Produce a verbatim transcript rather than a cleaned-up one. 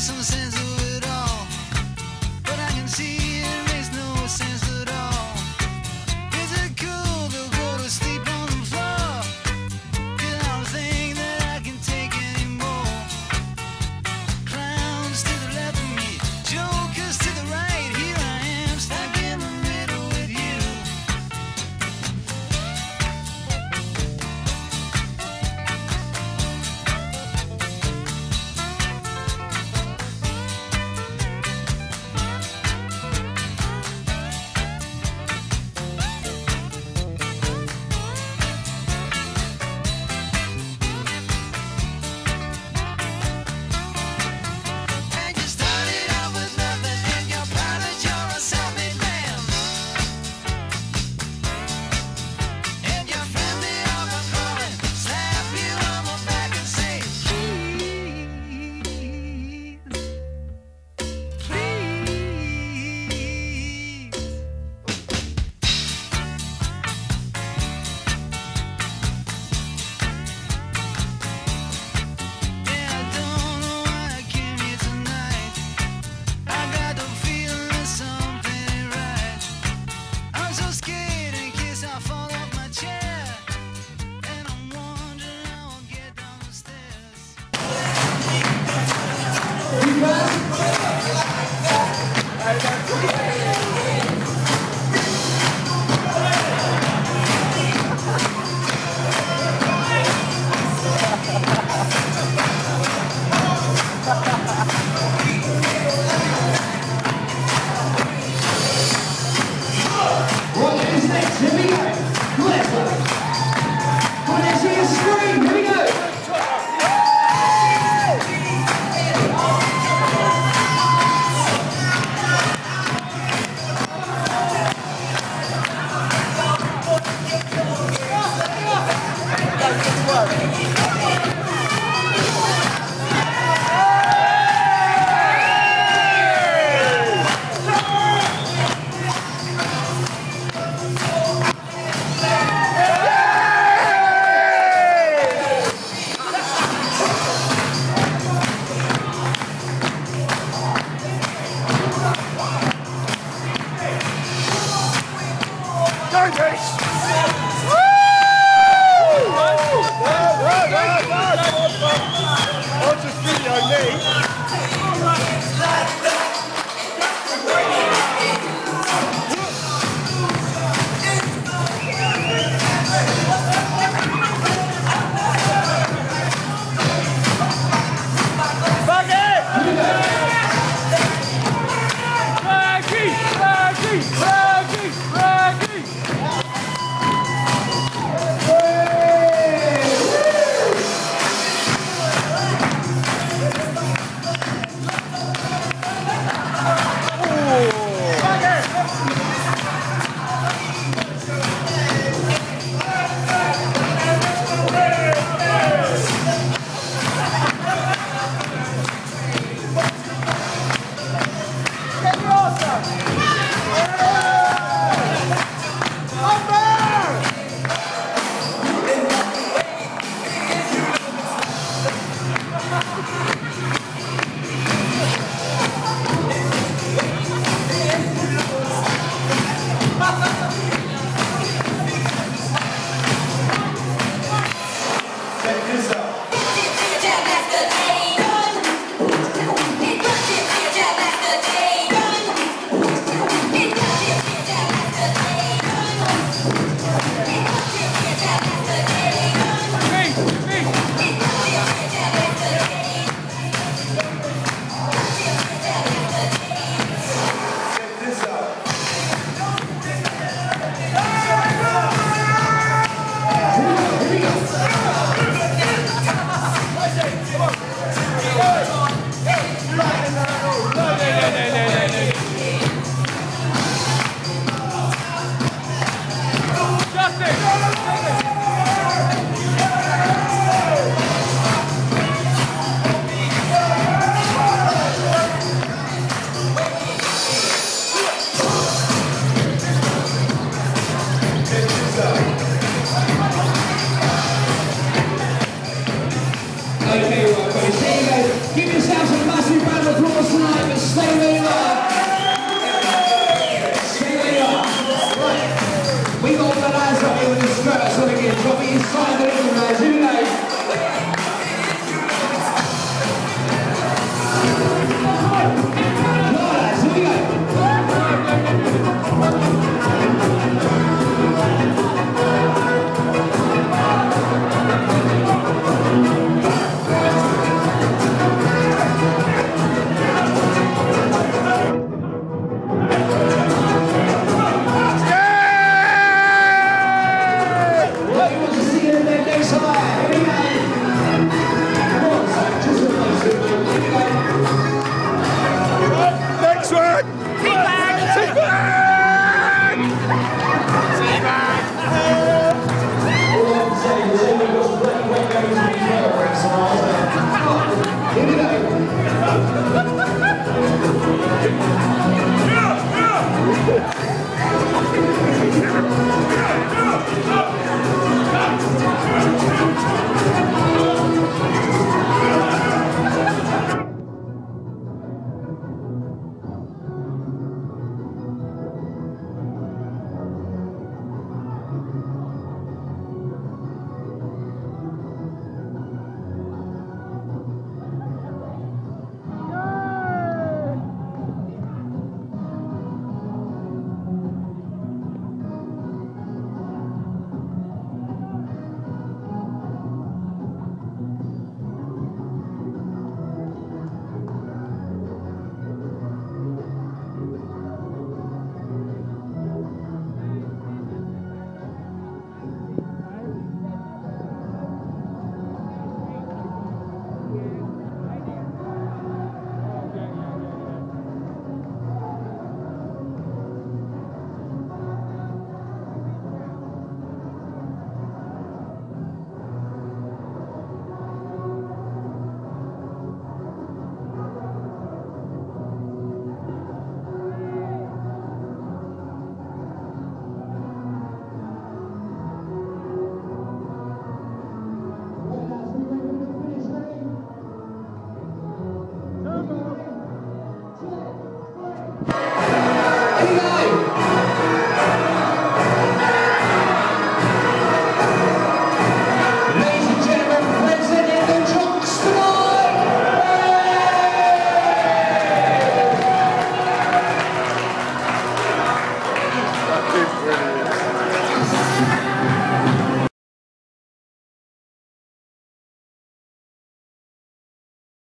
some sense of it all, but I can see it makes no sense at all. Is it cool to go to sleep on the floor? 'Cause I don't think that I can take anymore. Clowns to the left of me, jokers to the right. Here I am, stuck in the middle with you. And you started out with nothing, and you're proud that you're a self-made man. And your friend they all come calling, slap you on the back and say, please, please. Yeah, I don't know why I came here tonight. I got the feeling that something ain't right. I'm so scared in case I fall off my chair, and I'm wondering how I'll get down the stairs. Right, who's next? Here we go. Let's go. Come on, let's see a scream. Here we go.